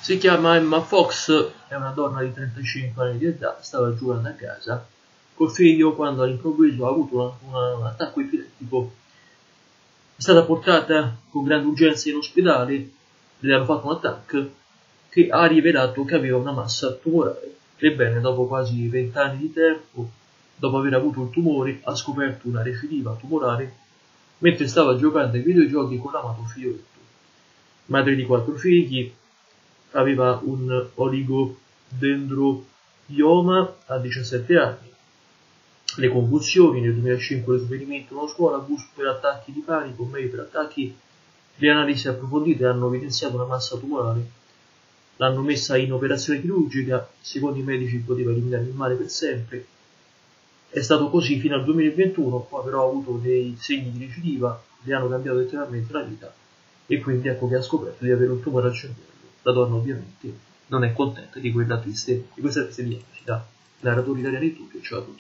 Si chiama Emma Fox, è una donna di 35 anni di età, stava giocando a casa col figlio quando all'improvviso ha avuto un attacco epilettico. È stata portata con grande urgenza in ospedale, le hanno fatto un attacco che ha rivelato che aveva una massa tumorale. Ebbene, dopo quasi 20 anni di tempo, dopo aver avuto il tumore, ha scoperto una recidiva tumorale mentre stava giocando ai videogiochi con l'amato figlioletto. Madre di 4 figli, aveva un oligodendroglioma a 17 anni. Le convulsioni, nel 2005 lo svenimento in una scuola, bus per attacchi di panico, mail per attacchi. Le analisi approfondite hanno evidenziato una massa tumorale. L'hanno messa in operazione chirurgica, secondo i medici poteva eliminare il male per sempre. È stato così fino al 2021, poi però ha avuto dei segni di recidiva, le hanno cambiato letteralmente la vita e quindi ecco che ha scoperto di avere un tumore al cervello. La donna ovviamente non è contenta di questa triste diagnostica. Narratori italiani tutti, ciao a tutti.